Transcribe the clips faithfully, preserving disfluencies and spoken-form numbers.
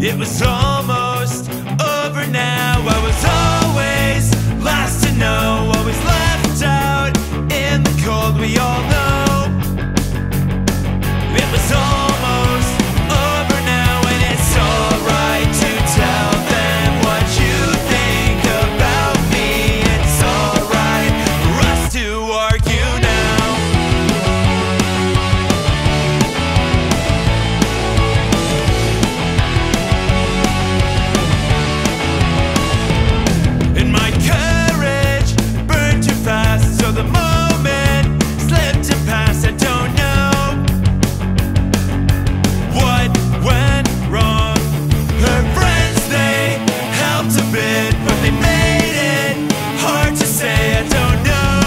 It was almost over now. I was always last to know, always left out in the cold, we all know. It was almost over now, and it's alright to tell them what you think about me. It's alright for us to argue now. And my courage burned too fast, so the moment slipped and passed. I don't know what went wrong. Her friends, they helped a bit, but they made it hard to say. I don't know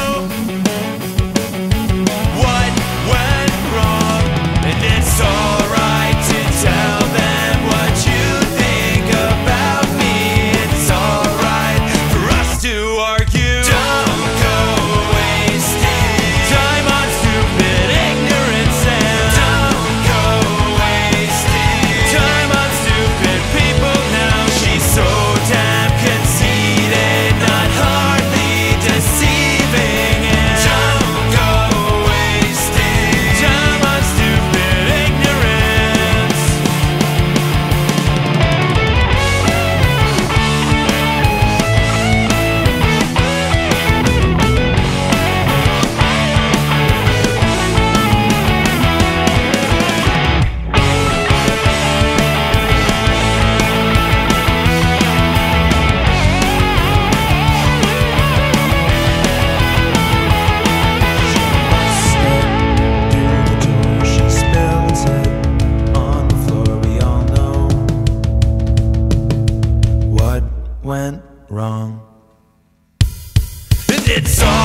what went wrong, and it's alright to tell them what you think about me. It's alright for us to argue. Don't go wasting time on stupid ignorance, and don't go wasting time on stupid people now. She's so damn conceited, not hardly deceiving, and don't go wasting time on stupid ignorance. She spills it on the floor. We all know what went wrong. And it's all